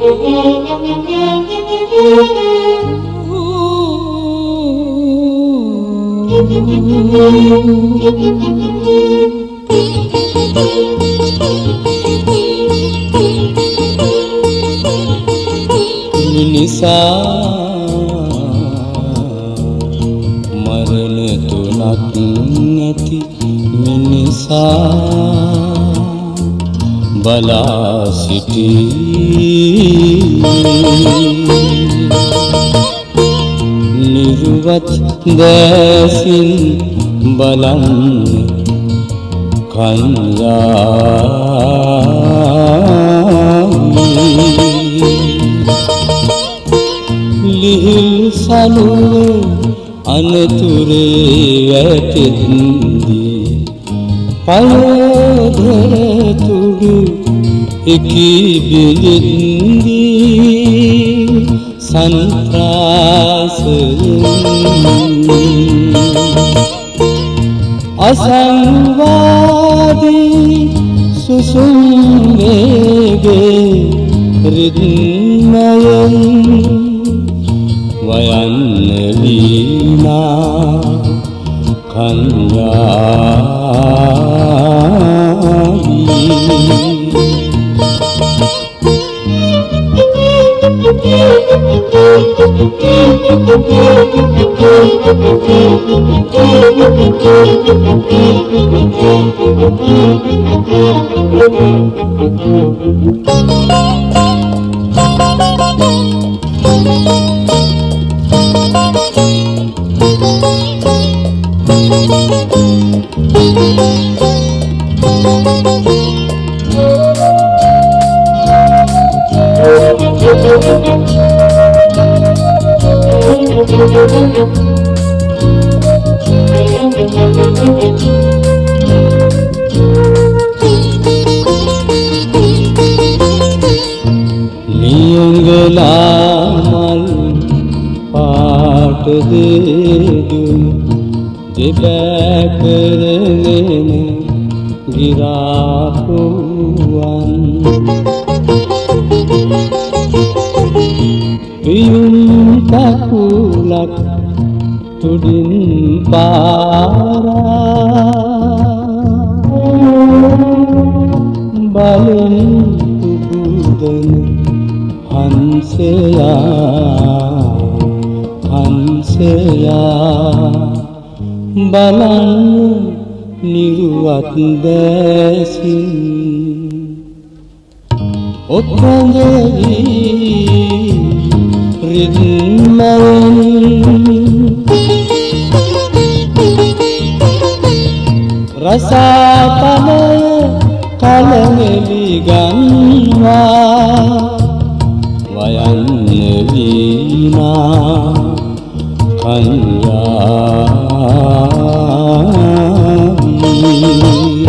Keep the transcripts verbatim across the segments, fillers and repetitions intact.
මිනිසා මරණ තුනක් නැති මිනිසා බලා සිටී නිර්වත් දැසින් බලන් කන්යාමි ලිහිල් සනුවේ අනතුරේ වැටෙද්දී පයෝධර තුඩු එකී බිඳිද්දී සන්ත්‍රාසයෙන් අසංවාදී සුසුම් වේගේ රිද්මයෙන් වයන්න වීනා කන්යාවී නියංගලාමල් පාට දෙදු දෙබැකරගෙන ගිරාපුුවන් පියුම් කකුලක් තුඩින් පාරා බලෙන් පුබුදන හංසයා හංසයා බලන්න නිරුවත් දැසින් ඔක්කොඳවී රිද්මයෙන් රසාතලය කලනෙලි ගන්වා වයන්න වීනා කන්යාවී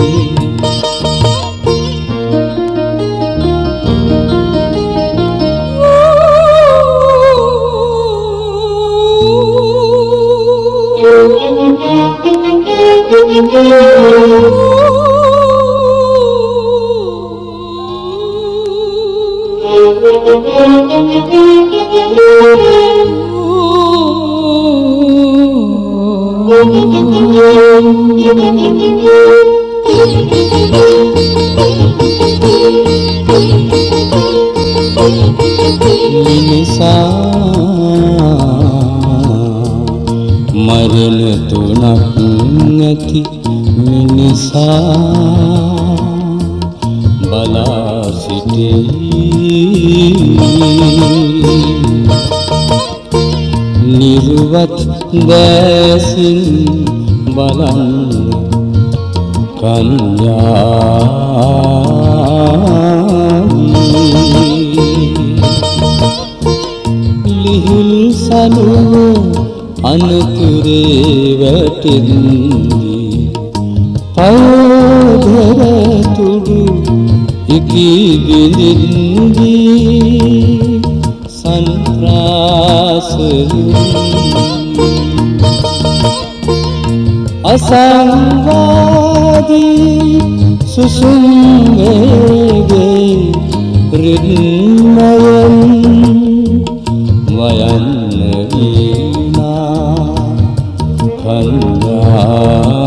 මිනිසා මරණ තුනක් නැති මිනිසා බලා සිටී නිර්වත් දැසින් බලන් කන්යාවී ලිහිල් සනුවේ අනතුරේ වැටෙද්දී පයෝධර තුඩු එකී බිඳිද්දී සන්ත්‍රාසයෙන් අසංවාදී සුසුම් වේගේ රිද්මයෙන් ආ